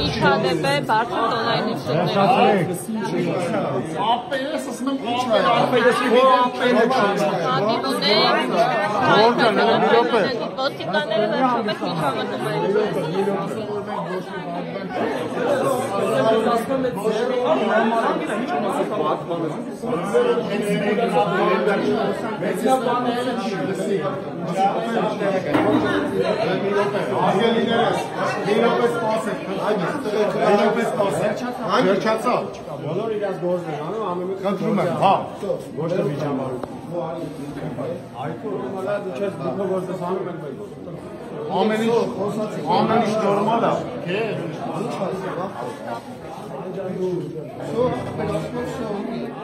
Իչադեպե բարձր տոնային սուտներ։ Ապերես ասում եմ ապերեսի որ ապերես ոստիկանները վերջում եք ինչ հավատում են։ Վերջացավ։ Բոլոր իրաց գործն են անում, ամեն ինչ խնդրում եմ, հա, ոչ թե միջավայրում։ Այդքո նորմալ է, դու չես դու գործ ես անում եք բայց։ Ամեն ինչ նորմալ է։ Չէ։